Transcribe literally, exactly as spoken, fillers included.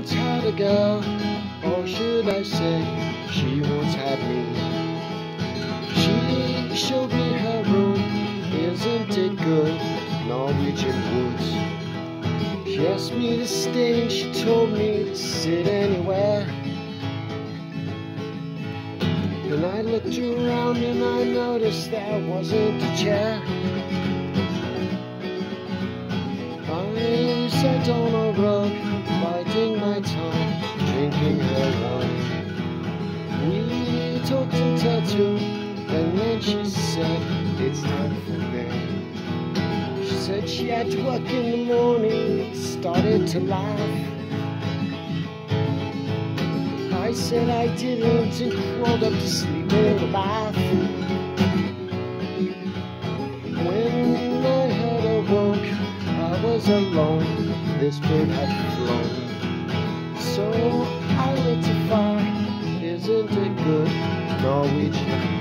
once had a girl, or should I say, she once had me. She showed me her room, isn't it good, Norwegian woods. She asked me to stay and she told me to sit anywhere. And I looked around and I noticed there wasn't a chair. I sat on a rug, biding my time, drinking her wine. We talked until two, and then she said, it's time for bed. She said she had to work in the morning, started to laugh. I said I didn't and crawled up to sleep in the bath. When I had awoke, I was alone, this bird had flown. So I lit a fire, isn't it good, Norwegian?